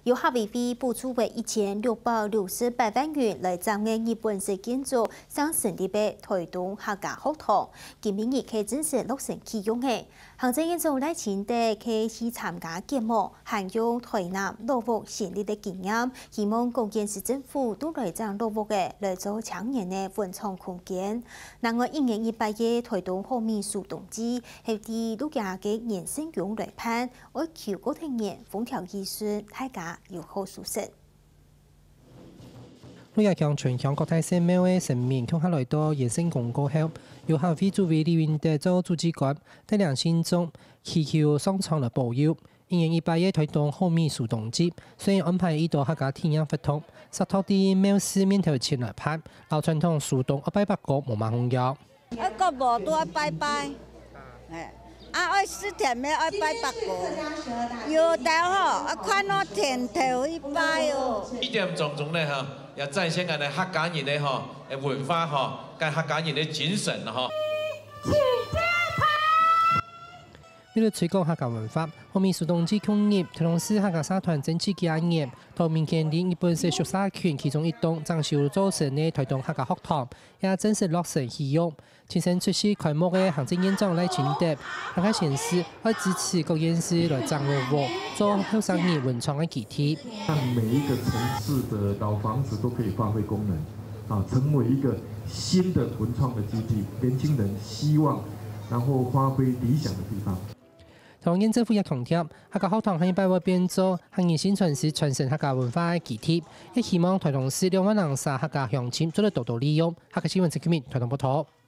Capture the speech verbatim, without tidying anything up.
由客委会补助为一千六百六十八万元来增建日本式建筑，上成立的台东客家学堂，今明日起正式落成启用的。行政院长赖清德去去参加揭幕，涵用台南落户成立的经验，希望各县市政府都来将落户的来做青年的文创空间。另外，一年一百嘅台东后面树冬季，係啲陸家嘅延伸用來盼，為求嗰聽年風調雨順，大家有好舒適。 陸家強全向國泰聖廟嘅神明向下來到延伸公告後，由客委主委李雲德做主持官，帶領信眾祈求上蒼來保佑。一年一百嘅台東後面樹冬季，雖然安排一道客家體驗活動，實托啲廟市面頭前來拍，老傳統樹冬一拜八個無馬紅藥。 一個無多拜拜，誒，啊愛四天咩愛拜八個，有得吼，啊看我天頭去拜哦。 呢點種種咧嚇，又展現緊嘅客家人嘅嗬嘅文化嗬，跟客家人嘅精神嗬。 為了推廣客家文化，後面樹冬季創業，台東市客家社團爭取幾廿年，到民間領日本式宿舍群其中一棟裝修組成嘅台東客家學堂，也正式落成啟用。親身出席開幕嘅行政院長賴清德，客家縣市會支持各縣市來爭落戶，做後生人文創嘅基地。 讓每一個城市的老房子都可以發揮功能，啊，成為一個新的文創嘅基地，年輕人希望然後發揮理想嘅地方。 台灣政府也強調，客家學堂喺百貨變做行業新傳是傳承客家文化嘅基地，亦希望台東市兩萬人沙客家鄉親做得多多利用。客家新聞陳啟明，台東報道。